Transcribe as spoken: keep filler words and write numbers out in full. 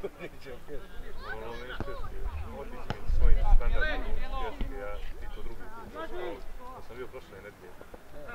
Ono ne češće, otići mi svojim standardom češće, ja i to drugi put. Ja sam bio prošle nedelje.